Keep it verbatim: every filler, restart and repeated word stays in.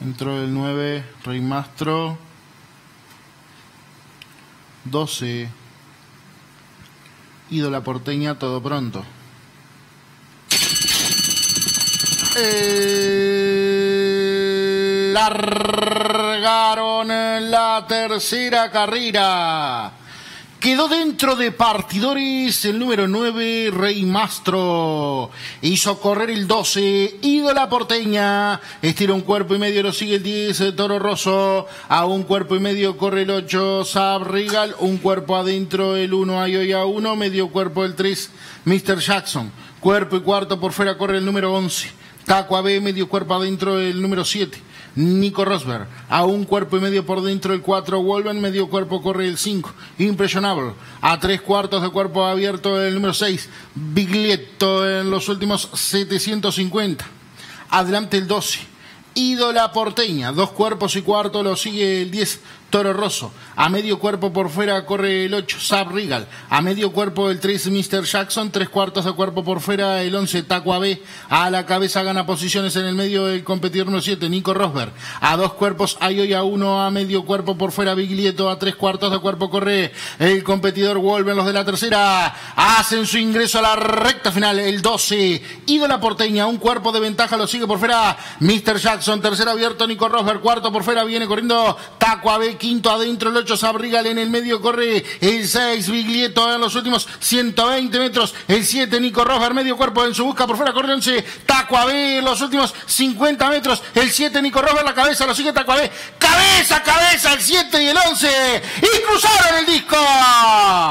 Entró el nueve, Rey Mastro. doce. Ídola Porteña, todo pronto. Eh, largaron la tercera carrera. Quedó dentro de partidores el número nueve, Rey Mastro. Hizo correr el doce, Ídola Porteña. Estira un cuerpo y medio, lo sigue el diez, Toro Rosso. A un cuerpo y medio corre el ocho, Saab Regal. Un cuerpo adentro el uno, Ayoya uno. Medio cuerpo el tres, mister Jackson. Cuerpo y cuarto por fuera corre el número once, Taco A B. Medio cuerpo adentro el número siete, Nico Rosberg. A un cuerpo y medio por dentro el cuatro, Wolven. Medio cuerpo corre el cinco, Impressionable. A tres cuartos de cuerpo abierto el número seis, Biglietto, en los últimos setecientos cincuenta. Adelante el doce, Ídola Porteña. Dos cuerpos y cuarto lo sigue el diez, Toro Rosso. A medio cuerpo por fuera corre el ocho, Saab Regal. A medio cuerpo el tres, mister Jackson. Tres cuartos de cuerpo por fuera el once, Taco A B. A la cabeza gana posiciones en el medio el competidor número siete, Nico Rosberg. A dos cuerpos Ayoya uno. A medio cuerpo por fuera Biglietto. A tres cuartos de cuerpo corre el competidor Wolven. Los de la tercera hacen su ingreso a la recta final. El doce, Ídola Porteña. Un cuerpo de ventaja lo sigue por fuera mister Jackson. Tercero abierto Nico Rosberg. Cuarto por fuera viene corriendo Taco A B. Quinto adentro el ocho, Saab Regal. En el medio corre el seis, Biglietto. En los últimos ciento veinte metros el siete, Nico Rosberg. Medio cuerpo en su busca por fuera corre el once, Taco A B. En los últimos cincuenta metros el siete, Nico Rosberg. La cabeza lo sigue Taco A B. Cabeza, cabeza el siete y el once. Y cruzaron el disco.